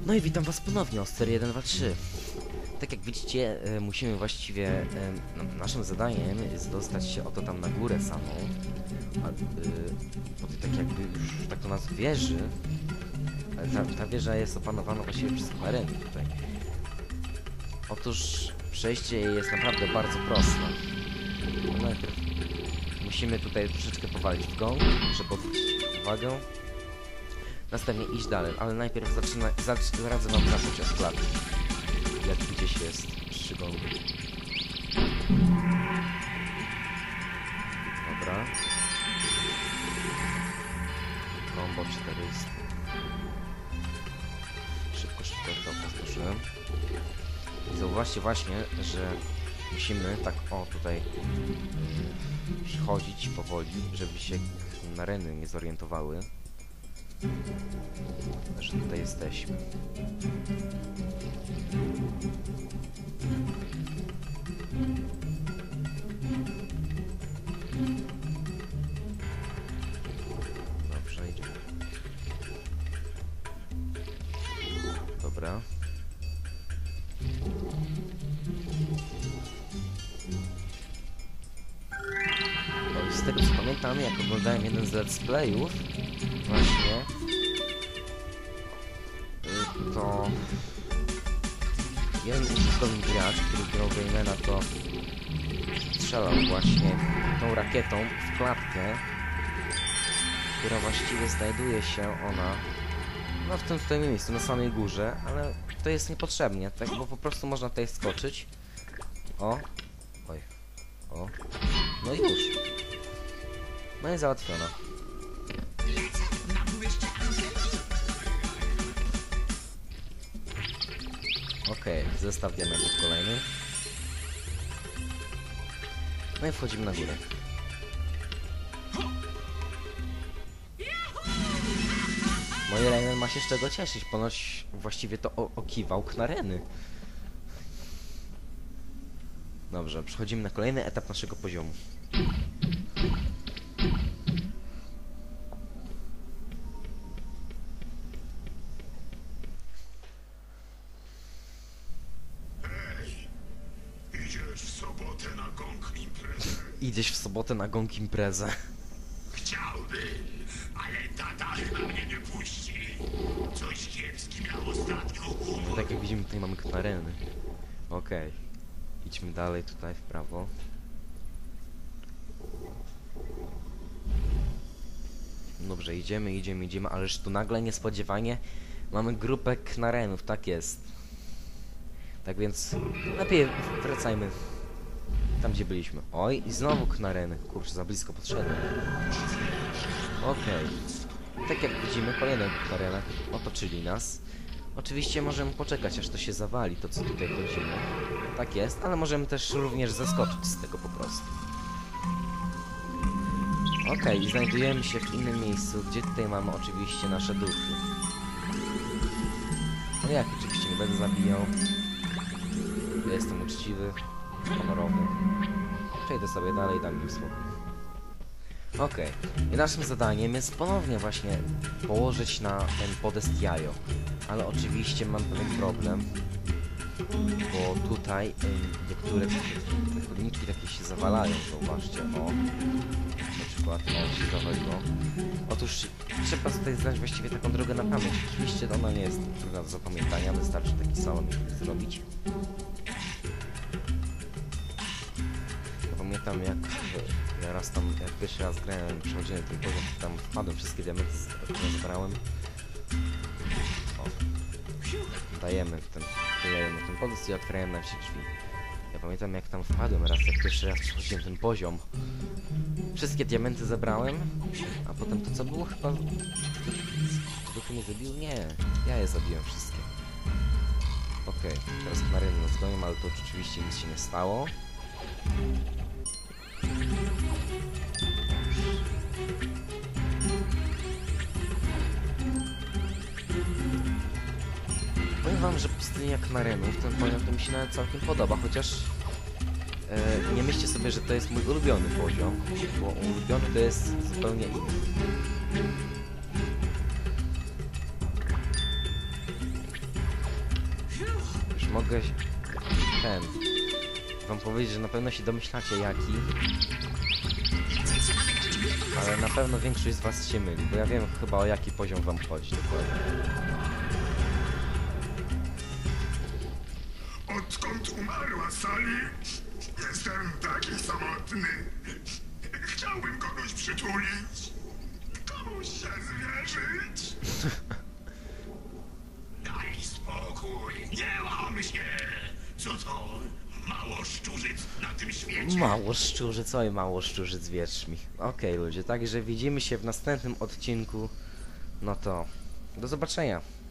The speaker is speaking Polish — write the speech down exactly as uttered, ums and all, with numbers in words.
No i witam was ponownie, Oster jeden dwa trzy. Tak jak widzicie, e, musimy właściwie, e, no, naszym zadaniem jest dostać się oto tam na górę samą. A, e, po tej tak jakby już tak to nas wieży, ale ta, ta wieża jest opanowana właściwie przez klareny tutaj. Otóż przejście jej jest naprawdę bardzo proste. No, najpierw musimy tutaj troszeczkę powalić w gong, żeby odwrócić uwagę. Następnie iść dalej, ale najpierw zaczyna, zacz, radzę wam zacząć od klatki. Jak gdzieś jest przy gongu. Dobra. Combo czterysta. Szybko, szybko to powtórzyłem. I zauważcie właśnie, że musimy tak o tutaj yy, przychodzić powoli, żeby się nareny nie zorientowały, że tutaj jesteśmy. Dobrze, idziemy. Dobra. No i z tego co pamiętam, jak oglądałem jeden z let's playów, właśnie, to jeden użytkownik gracz, który grał Gaimena, to strzelał właśnie tą rakietą w klatkę, która właściwie znajduje się ona no w tym tutaj miejscu, na samej górze, ale to jest niepotrzebnie, tak, bo po prostu można tutaj skoczyć. O, oj, o, no już. No i załatwiona. Okej, okay, zestaw diamentów kolejny. No i wchodzimy na górę. Moje Rainer ma się z czego cieszyć, ponoć właściwie to okiwał knareny. Dobrze, przechodzimy na kolejny etap naszego poziomu. Idziesz w sobotę na gong imprezę. Chciałbym, ale tata chyba mnie nie puści. Coś kiepski miał ostatnio humor. No tak jak widzimy, tutaj mamy knareny. Okej. Okay. Idźmy dalej tutaj w prawo. Dobrze, idziemy, idziemy, idziemy, ależ tu nagle niespodziewanie mamy grupę knarenów, tak jest. Tak więc lepiej wracajmy tam, gdzie byliśmy. Oj, i znowu knareny. Kurczę, za blisko podszedłem. Okej. Okay. Tak jak widzimy, kolejne knareny otoczyli nas. Oczywiście możemy poczekać, aż to się zawali, to co tutaj chodzimy. Tak jest, ale możemy też również zaskoczyć z tego po prostu. Okej, okay, i znajdujemy się w innym miejscu, gdzie tutaj mamy oczywiście nasze duchy. No jak oczywiście nie będę zabijał. Ja jestem uczciwy, honorowy. Przejdę sobie dalej i dam im spokój. Okej, okay. I naszym zadaniem jest ponownie właśnie położyć na ten podest jajo. Ale oczywiście mam pewien problem, bo tutaj y, niektóre chodniki takie się zawalają, zauważcie, o. Na przykład, o, się zawaliło. Otóż trzeba tutaj znać właściwie taką drogę na pamięć. Oczywiście ona nie jest trudna do zapamiętania, wystarczy taki salon zrobić. Ja pamiętam, jak ja raz tam, jak pierwszy raz grałem, przechodziłem ten poziom, tam wpadłem, wszystkie diamenty zebrałem. O. Dajemy w ten, dajemy ten podest i otwierałem na wsi drzwi. Ja pamiętam, jak tam wpadłem raz, jak pierwszy raz przechodziłem ten poziom. Wszystkie diamenty zebrałem, a potem to co było chyba... Duchy mnie zabił? Nie, ja je zabiłem wszystkie. Okej, okay, teraz knareny nas gonią, ale to oczywiście nic się nie stało. Powiem wam, że pustynia knarenów, ten poziom to mi się nawet całkiem podoba, chociaż e, nie myślcie sobie, że to jest mój ulubiony poziom, bo ulubiony to jest zupełnie inny. mogę ten wam powiedzieć, że na pewno się domyślacie jaki, ale na pewno większość z was się myli, bo ja wiem chyba o jaki poziom wam chodzi dokładnie. Odkąd umarła Sally, jestem taki samotny. Chciałbym kogoś przytulić, komuś się zwierzyć. Daj spokój, nie łam się! Co to? Mało szczurzyc na tym świecie? Mało szczurzyc, oj mało szczurzyc, wierz mi. Okej ludzie, także widzimy się w następnym odcinku. No to do zobaczenia.